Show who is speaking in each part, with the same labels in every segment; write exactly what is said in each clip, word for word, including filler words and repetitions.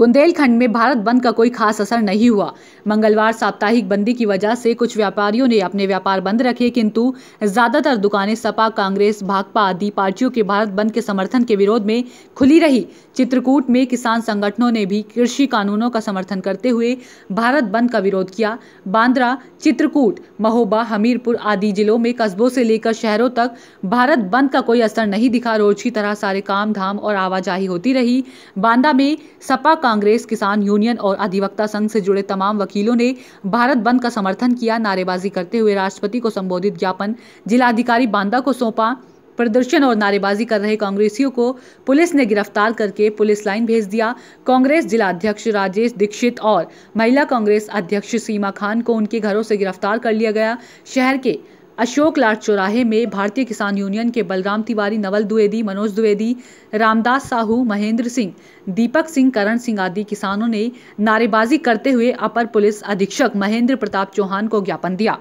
Speaker 1: बुंदेलखंड में भारत बंद का कोई खास असर नहीं हुआ। मंगलवार साप्ताहिक बंदी की वजह से कुछ व्यापारियों ने अपने व्यापार बंद रखे, किंतु ज्यादातर दुकानें सपा, कांग्रेस, भाकपा आदि पार्टियों के भारत बंद के समर्थन के विरोध में खुली रही। चित्रकूट में किसान संगठनों ने भी कृषि कानूनों का समर्थन करते हुए भारत बंद का विरोध किया। बांद्रा, चित्रकूट, महोबा, हमीरपुर आदि जिलों में कस्बों से लेकर शहरों तक भारत बंद का कोई असर नहीं दिखा। रोज की तरह सारे काम धाम और आवाजाही होती रही। बांदा में सपा, कांग्रेस, किसान यूनियन और अधिवक्ता संघ से जुड़े तमाम वकीलों ने भारत बंद का समर्थन किया। नारेबाजी करते हुए राष्ट्रपति को संबोधित ज्ञापन जिलाधिकारी बांदा को सौंपा। प्रदर्शन और नारेबाजी कर रहे कांग्रेसियों को पुलिस ने गिरफ्तार करके पुलिस लाइन भेज दिया। कांग्रेस जिला अध्यक्ष राजेश दीक्षित और महिला कांग्रेस अध्यक्ष सीमा खान को उनके घरों से गिरफ्तार कर लिया गया। शहर के अशोक लाट चौराहे में भारतीय किसान यूनियन के बलराम तिवारी, नवल द्विवेदी, मनोज द्विवेदी, रामदास साहू, महेंद्र सिंह, दीपक सिंह, करण सिंह आदि किसानों ने नारेबाजी करते हुए अपर पुलिस अधीक्षक महेंद्र प्रताप चौहान को ज्ञापन दिया।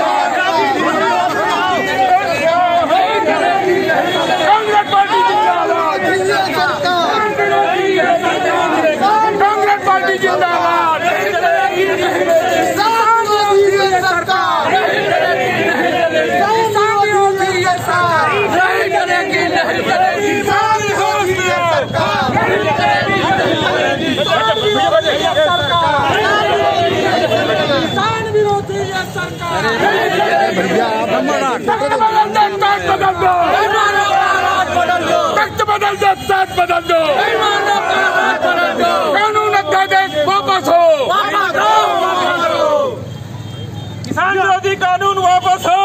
Speaker 2: बदल दो, साथ बदल दो, कानून अध्यादेश वापस हो, किसान विरोधी कानून वापस हो,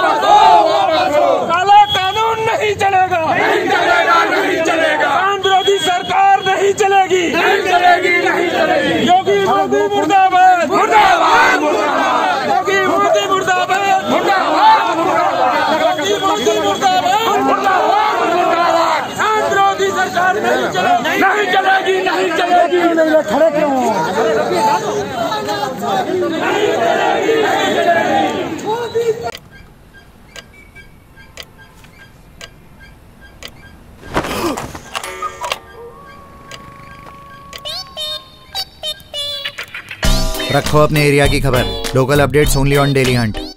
Speaker 2: काला कानून नहीं चलेगा, नहीं चलेगा, नहीं चलेगा, किसान विरोधी सरकार नहीं चलेगी, नहीं चलेगी, नहीं चलेगी। योगी मोदी मुर्दाबाद, मुर्दाबाद, मुर्दाबाद, योगी मोदी मुर्दाबाद, मुर्दाबाद, मुर्दाबाद, योगी मोदी मुर्दाबाद, मुर्दाबाद, मुर्दाबाद। किसान विरोधी सरकार नहीं चलेगी, नहीं चलेगी, नहीं चलेगी। खड़े क्यों हो? नहीं चलेगी, नहीं चलेगी।
Speaker 3: रखो अपने एरिया की खबर। Local updates only on daily Hunt.